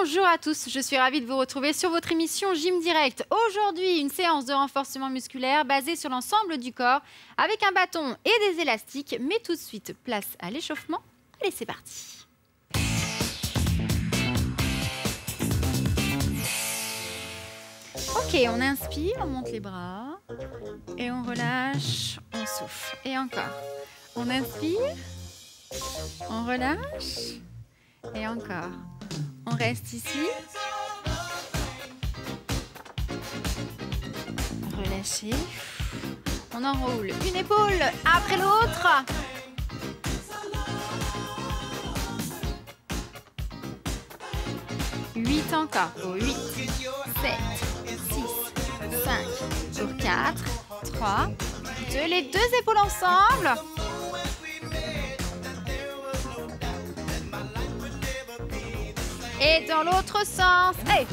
Bonjour à tous, je suis ravie de vous retrouver sur votre émission Gym Direct. Aujourd'hui, une séance de renforcement musculaire basée sur l'ensemble du corps avec un bâton et des élastiques. Mais tout de suite, place à l'échauffement. Allez, c'est parti. Ok, on inspire, on monte les bras et on relâche, on souffle. Et encore. On inspire, on relâche et encore. On reste ici. Relâchez. On enroule une épaule après l'autre. Huit encore. Pour 8, 7, 6, 5. Pour 4, 3, 2. Les deux épaules ensemble. Et dans l'autre sens. Hey.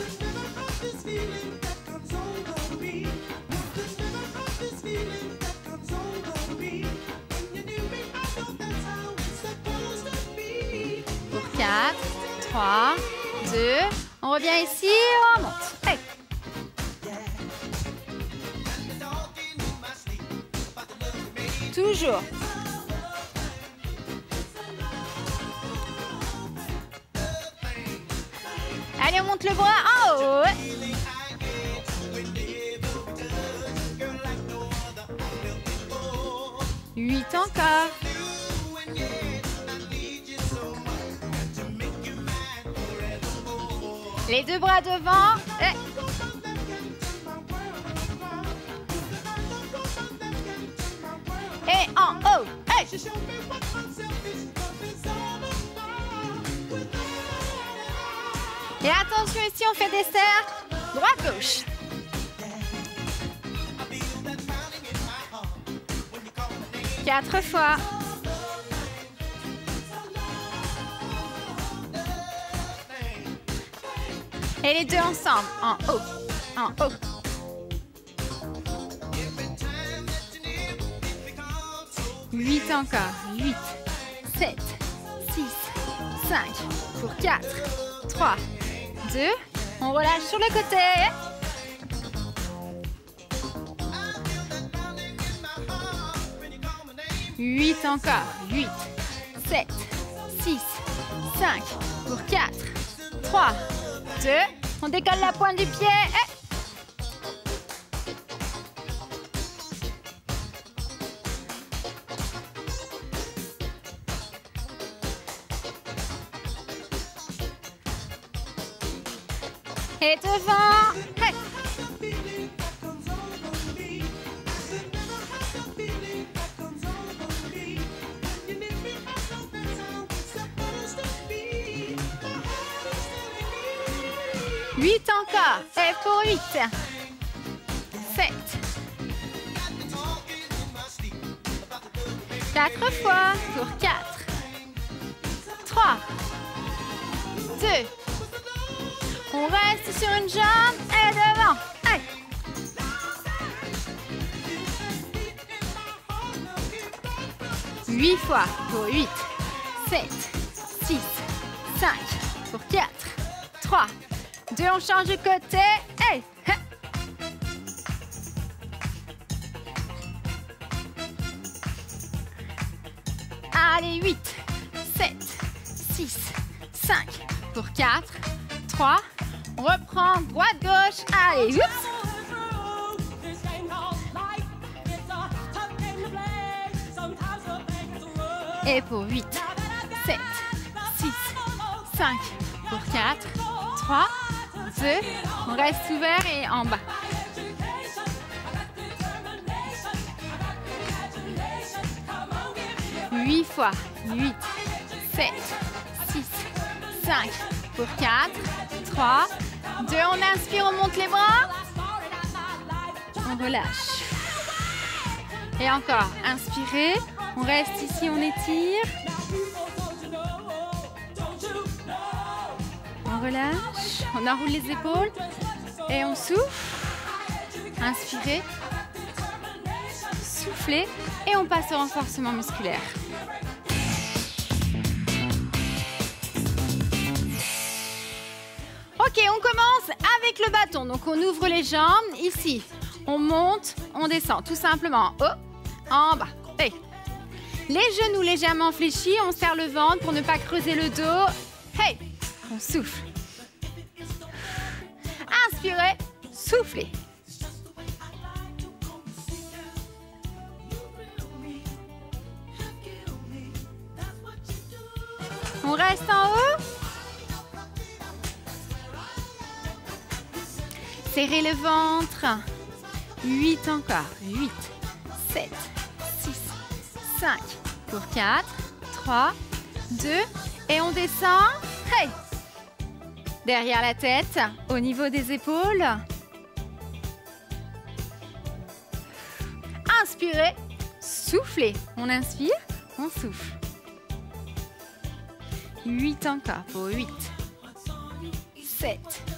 Pour 4, 3, 2. On revient ici, on monte. Hey. Toujours. Allez, on monte le bras en haut. 8 encore. Les deux bras devant. Et en haut. Hey. Et attention, ici on fait des cercles, droite-gauche. Quatre fois. Et les deux ensemble, en haut, en haut. Huit encore, 8, 7, 6, 5, pour 4, 3, 2, on relâche sur le côté. Huit encore. 8, 7, 6, 5, pour 4, 3, 2. On décolle la pointe du pied. Et devant. Hey. Huit encore. Et pour 8. 7. 4 fois. Pour 4. 3. 2. On reste sur une jambe et devant. Allez. Huit fois pour 8, 7, 6, 5, pour 4, 3, 2. On change de côté. Hey. Allez, 8, 7, 6, 5, pour 4, 3. On reprend droite-gauche. Allez, oups. Et pour 8, 7, 6, 5, pour 4, 3, 2. On reste ouvert et en bas. Huit fois. 8, 7, 6, 5, pour 4, 3, 2. On inspire, on monte les bras. On relâche. Et encore, inspirez. On reste ici, on étire. On relâche. On enroule les épaules. Et on souffle. Inspirez. Soufflez. Et on passe au renforcement musculaire. Ok, on commence avec le bâton. Donc, on ouvre les jambes. Ici, on monte, on descend. Tout simplement en haut, en bas. Hey. Les genoux légèrement fléchis. On serre le ventre pour ne pas creuser le dos. Hey. On souffle. Inspirez, soufflez. On reste en haut. Serrez le ventre. 8 encore. 8, 7, 6, 5. Pour 4, 3, 2. Et on descend. Hey! Derrière la tête, au niveau des épaules. Inspirez, soufflez. On inspire, on souffle. 8 encore pour 8, 7.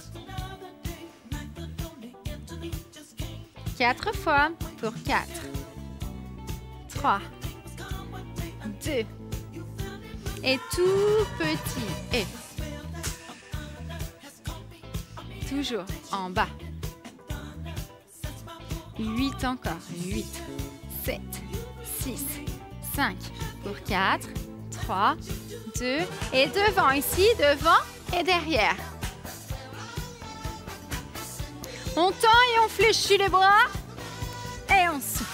4 fois pour 4, 3, 2. Et tout petit. Et toujours en bas. 8 encore. 8, 7, 6, 5 pour 4, 3, 2. Et devant ici, devant et derrière. On tend et on fléchit les bras. Et on souffle.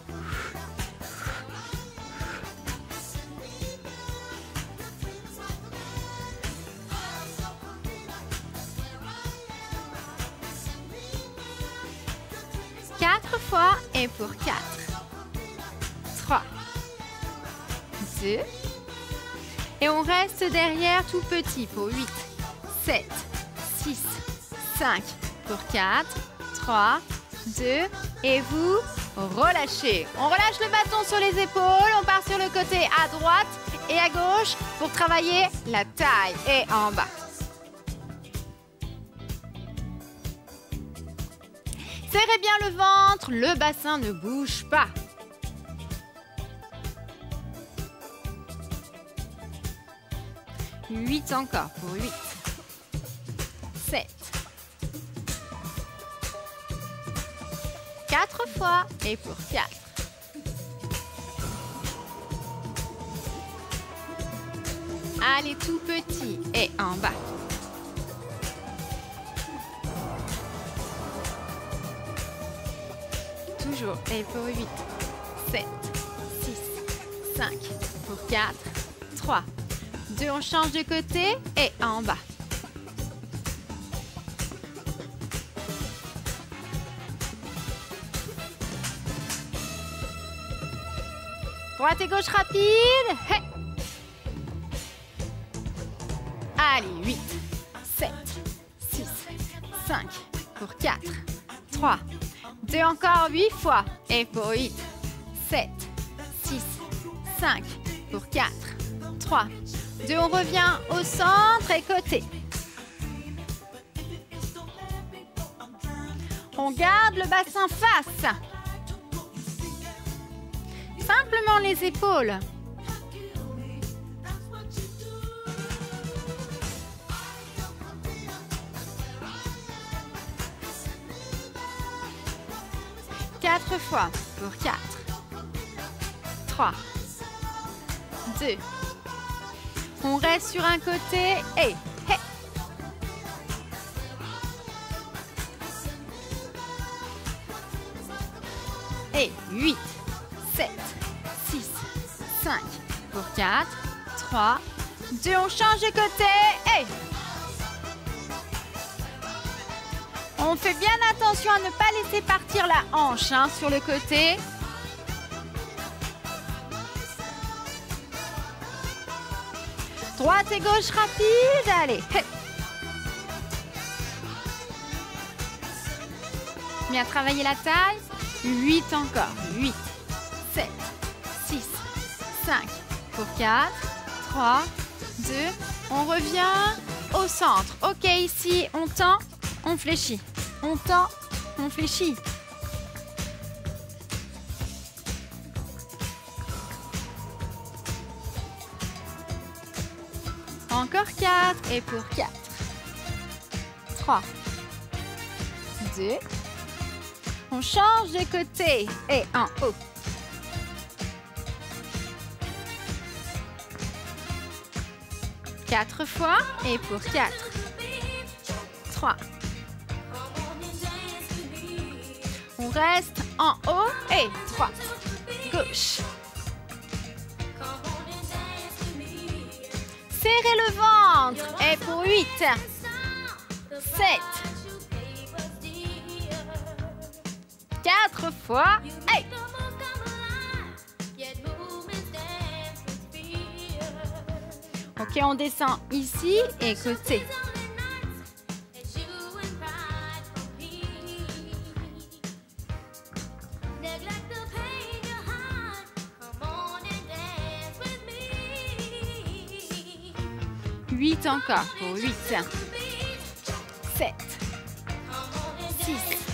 Fois et pour 4, 3, 2. Et on reste derrière tout petit pour 8, 7, 6, 5 pour 4, 3, 2. Et vous relâchez. On relâche le bâton sur les épaules. On part sur le côté à droite et à gauche pour travailler la taille et en bas. Serrez bien le ventre, le bassin ne bouge pas. Huit encore pour 8, 7. 4 fois et pour 4. Allez, tout petit et en bas. Toujours. Et pour 8, 7, 6, 5, pour 4, 3, 2. On change de côté et en bas. Droite et gauche rapide. Hey. Allez, 8, 7, 6, 5, pour 4, 3, 2 encore 8 fois. Et pour 8, 7, 6, 5, pour 4, 3, 2. On revient au centre et côté. On garde le bassin face. Simplement les épaules. Quatre fois pour 4, 3, 2. On reste sur un côté et hey. Et 8, 7, 6, 5 pour 4, 3, 2. On change de côté et on fait bien attention à ne pas laisser partir la hanche sur le côté. Droite et gauche rapide. Allez. Hey. Bien travailler la taille. 8 encore. 8, 7, 6, 5 pour 4, 3, 2. On revient au centre. Ok, ici, on tend, on fléchit. On tend, on fléchit. Encore 4 et pour 4. 3, 2. On change de côté et en haut. 4 fois et pour 4. 3. On reste en haut et droite, gauche. Serrez le ventre et pour 8, 7, 4 fois et ok, on descend ici et côté. Huit encore pour 8, 7, 6,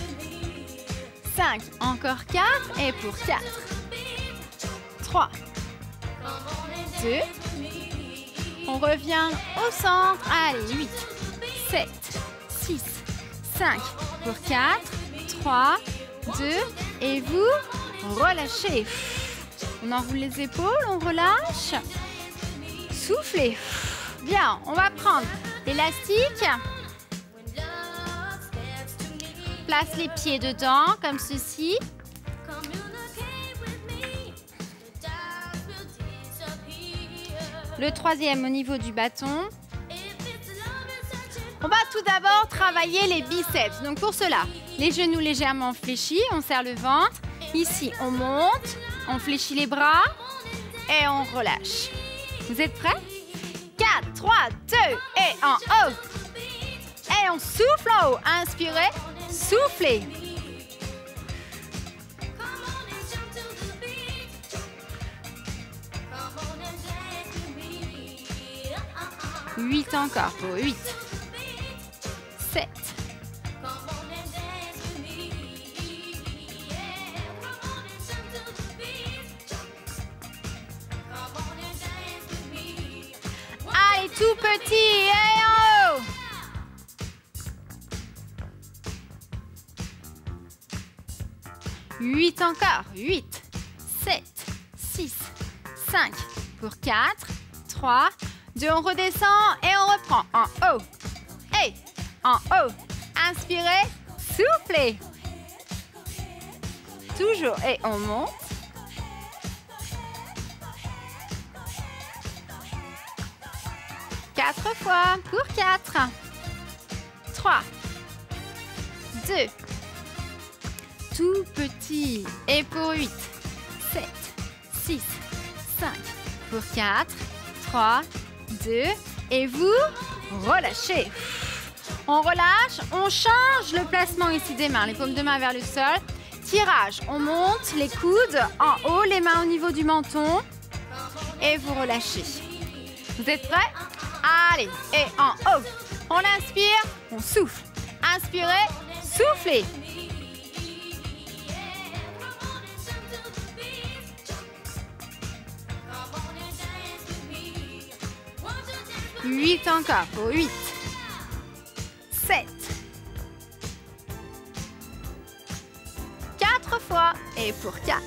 5, encore 4 et pour 4, 3, 2, on revient au centre, allez, 8, 7, 6, 5, pour 4, 3, 2, et vous relâchez. On enroule les épaules, on relâche, soufflez. Bien, on va prendre l'élastique, place les pieds dedans, comme ceci. Le troisième au niveau du bâton. On va tout d'abord travailler les biceps. Donc pour cela, les genoux légèrement fléchis, on serre le ventre. Ici, on monte, on fléchit les bras et on relâche. Vous êtes prêts? 4, 3, 2 et en haut. Et on souffle en haut. Inspirez, soufflez. 8 encore pour 8, 7, 'Allez, tout petit et en haut. 8 encore, 8, 7, 6, 5 pour 4, 3, 2, on redescend et on reprend en haut. Et en haut. Inspirez, soufflez. Toujours et on monte. 4 fois pour 4. 3, 2, tout petit et pour 8, 7, 6, 5 pour 4, 3, 2 et vous relâchez. On relâche, on change le placement ici des mains, les paumes de main vers le sol. Tirage, on monte les coudes en haut, les mains au niveau du menton et vous relâchez. Vous êtes prêts? Allez, et en haut. On inspire, on souffle. Inspirez, soufflez. Huit encore pour 8, 7, 4 fois et pour 4,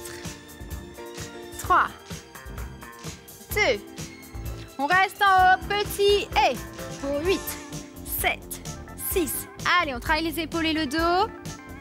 3, 2, on reste en haut, petit et pour 8, 7, 6, allez, on travaille les épaules et le dos,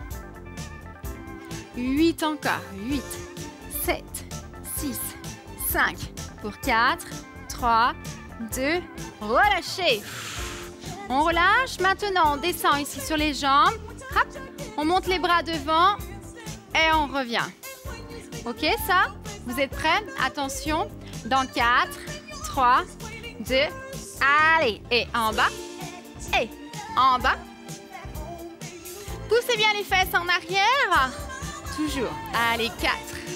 8 encore, 8, 7, 6, 5 pour 4, 3, 2, relâchez. On relâche. Maintenant, on descend ici sur les jambes. Hop. On monte les bras devant et on revient. Ok, ça? Vous êtes prêts? Attention. Dans 4, 3, 2, allez. Et en bas. Et en bas. Poussez bien les fesses en arrière. Toujours. Allez, 4,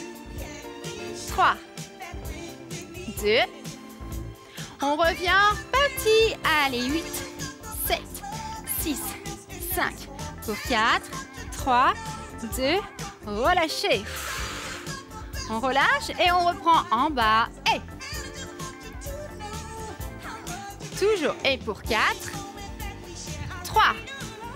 3, 2, on revient petit. Allez, 8, 7, 6, 5 pour 4, 3, 2, relâchez. On relâche et on reprend en bas. Et toujours. Et pour 4, 3,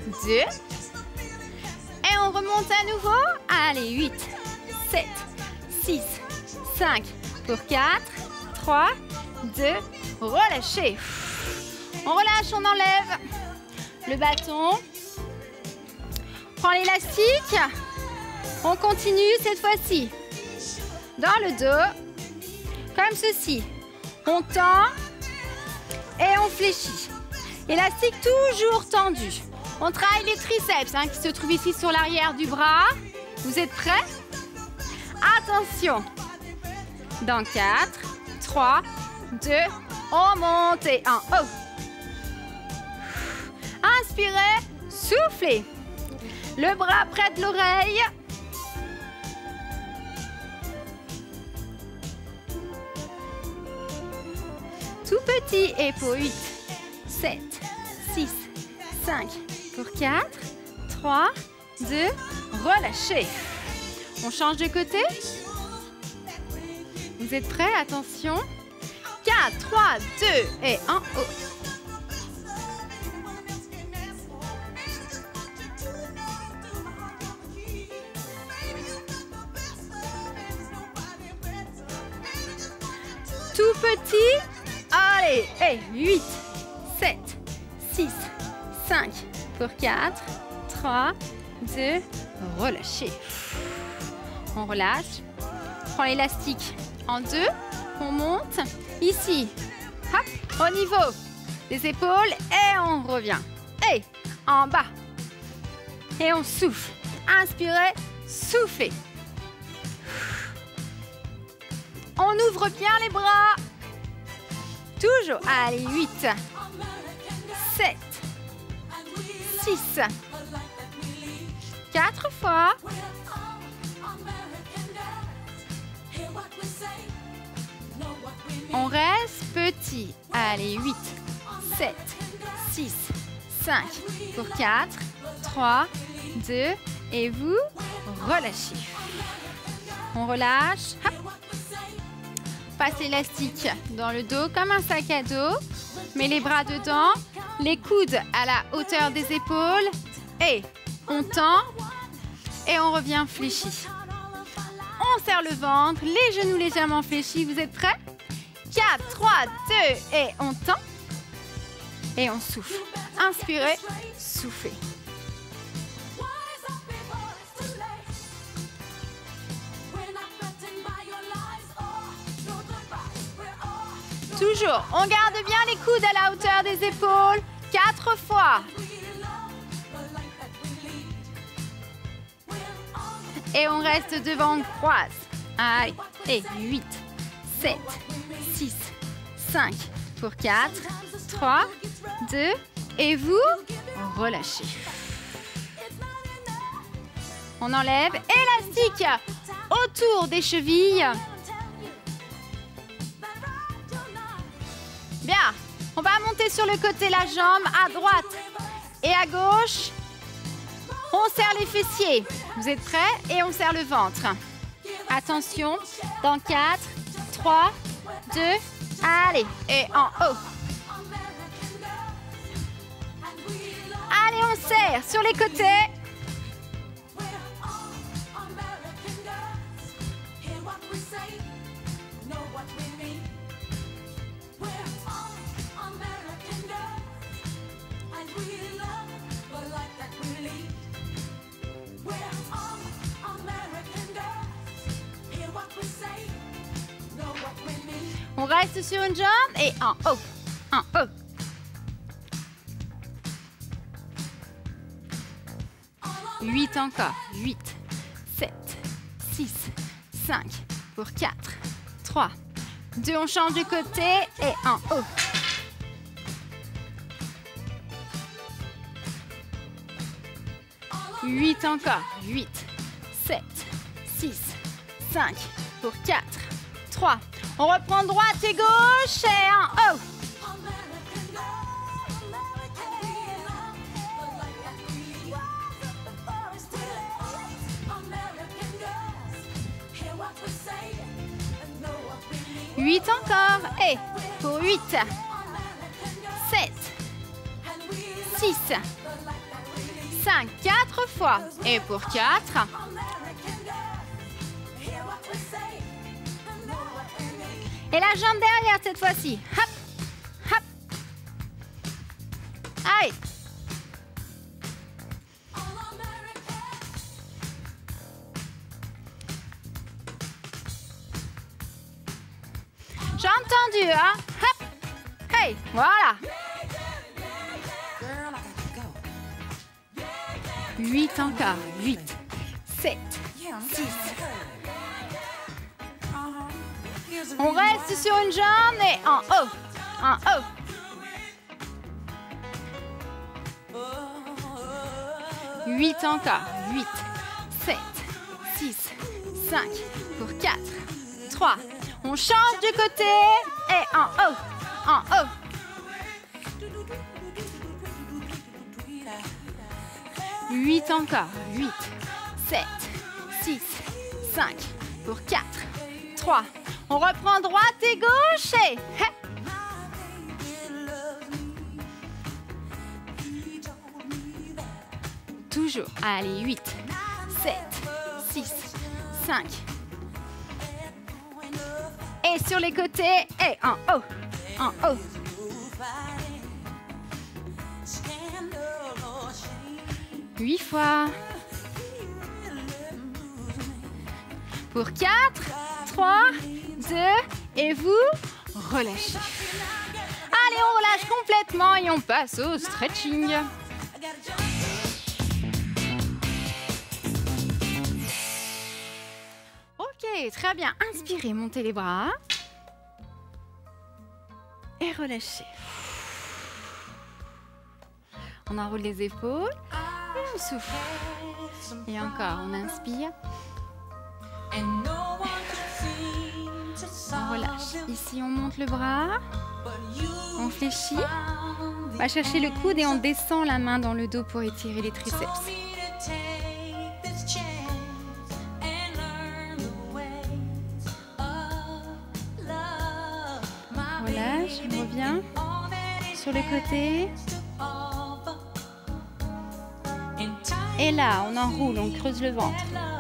2. Et on remonte à nouveau. Allez, 8, 7, 6, 5 pour 4, 3, 2. Relâchez. On relâche, on enlève le bâton. Prends l'élastique. On continue cette fois-ci. Dans le dos, comme ceci. On tend et on fléchit. Élastique toujours tendu. On travaille les triceps qui se trouvent ici sur l'arrière du bras. Vous êtes prêts? Attention. Dans 4, 3, 2, on monte et en haut. Inspirez, soufflez. Le bras près de l'oreille. Tout petit et pour 8, 7, 6, 5, pour 4, 3, 2, relâchez. On change de côté. Vous êtes prêts? Attention. 4, 3, 2 et en haut. Tout petit. Allez, et 8, 7, 6, 5 pour 4, 3, 2, relâchez. On relâche. Prends l'élastique en 2, on monte. Ici, hop, au niveau des épaules et on revient. Et en bas. Et on souffle. Inspirez, soufflez. On ouvre bien les bras. Toujours. Allez, 8, 7, 6, 4 fois. On reste petit. Allez, 8, 7, 6, 5 pour 4, 3, 2 et vous relâchez. On relâche. Hop. Passe l'élastique dans le dos comme un sac à dos. Mets les bras dedans, les coudes à la hauteur des épaules et on tend et on revient fléchi. On serre le ventre, les genoux légèrement fléchis. Vous êtes prêts? 4, 3, 2 et on tend et on souffle. Inspirez, soufflez. Toujours, on garde bien les coudes à la hauteur des épaules. 4 fois. Et on reste devant, on croise. Allez, et 8, 7, 6, 5 pour 4, 3, 2 et vous relâchez. On enlève élastique autour des chevilles. Bien, on va monter sur le côté la jambe à droite et à gauche. On serre les fessiers. Vous êtes prêts? Et on serre le ventre. Attention, dans 4, 3, 2, allez, et en haut. Allez, on serre sur les côtés. On reste sur une jambe et en haut, en haut. Huit encore. 8, 7, 6, 5 pour 4, 3, 2. On change de côté et en haut. Huit encore. 8, 7, 6, 5 pour 4, 3. On reprend droite et gauche et en haut. Huit encore. Et pour 8, 7, 6, 5, 4 fois. Et pour 4. Et la jambe derrière cette fois-ci. Hop, hop. Allez. J'ai entendu, hein? Hop. Hey, voilà. 8 encore. 8, 7, 6. On reste sur une jambe et en haut. En haut. 8 encore. 8, 7, 6, 5. Pour 4, 3. On change de côté et en haut. En haut. 8 encore. 8, 7, 6, 5. Pour 4, 3. On reprend droite et gauche et... Toujours. Allez, 8, 7, 6, 5. Et sur les côtés et en haut. En haut. Huit fois. Pour 4, 3, 2, et vous relâchez. Allez, on relâche complètement et on passe au stretching. Ok, très bien. Inspirez, montez les bras. Et relâchez. On enroule les épaules. Et on souffle. Et encore, on inspire. On relâche. Ici, on monte le bras. On fléchit. On va chercher le coude et on descend la main dans le dos pour étirer les triceps. On relâche, on revient sur le côté. Et là, on enroule, on creuse le ventre.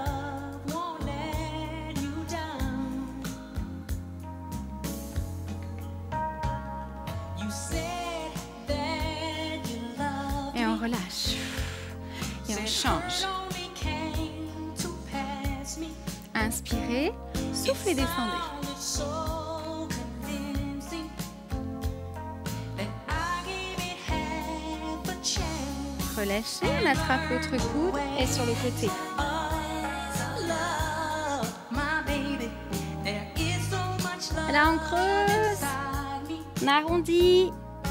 Et on relâche. Et on change. Inspirez, soufflez, descendez. Relâchez, on attrape l'autre coude et sur le côté. Là, on creuse, on arrondit.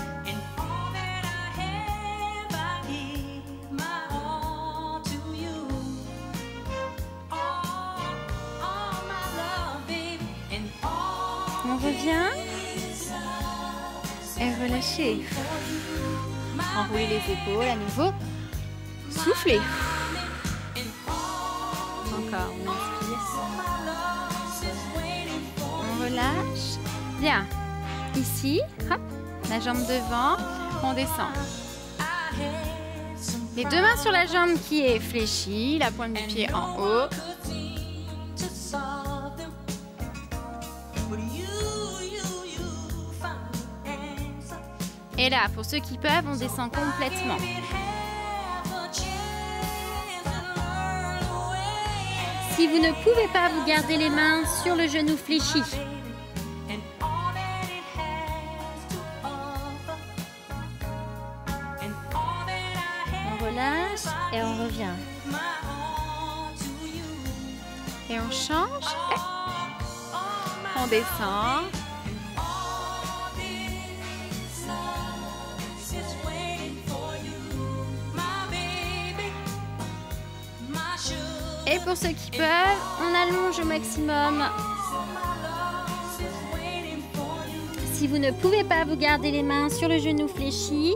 On revient et relâchez. Enroulez les épaules à nouveau. Soufflez. Encore, on inspire. On relâche. Bien. Ici, hop, la jambe devant, on descend. Les deux mains sur la jambe qui est fléchie, la pointe du pied en haut. Et là, pour ceux qui peuvent, on descend complètement. Si vous ne pouvez pas, vous gardez les mains sur le genou fléchi. On relâche et on revient. Et on change. On descend. Et pour ceux qui peuvent, on allonge au maximum. Si vous ne pouvez pas, vous gardez les mains sur le genou fléchi.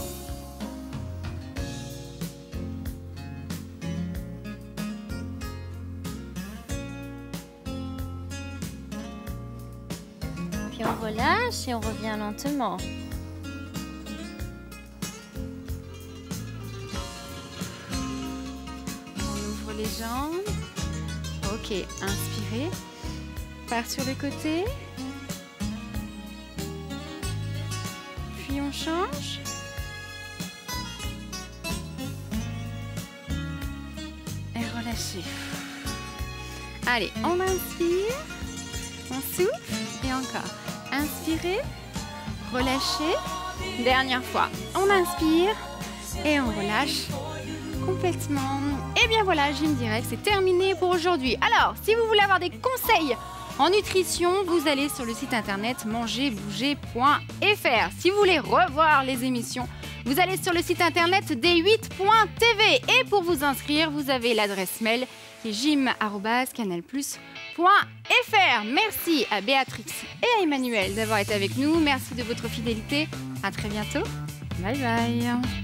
Puis on relâche et on revient lentement. les jambes. Ok, inspirez. Part sur le côté. Puis on change. Et relâchez. Allez, on inspire. On souffle. Et encore. Inspirez. Relâchez. Dernière fois. On inspire. Et on relâche complètement. Et bien voilà, Gym Direct, c'est terminé pour aujourd'hui. Alors, si vous voulez avoir des conseils en nutrition, vous allez sur le site internet mangerbouger.fr. Si vous voulez revoir les émissions, vous allez sur le site internet d8.tv. Et pour vous inscrire, vous avez l'adresse mail qui est gym@canalplus.fr. Merci à Béatrix et à Emmanuel d'avoir été avec nous. Merci de votre fidélité. À très bientôt. Bye bye.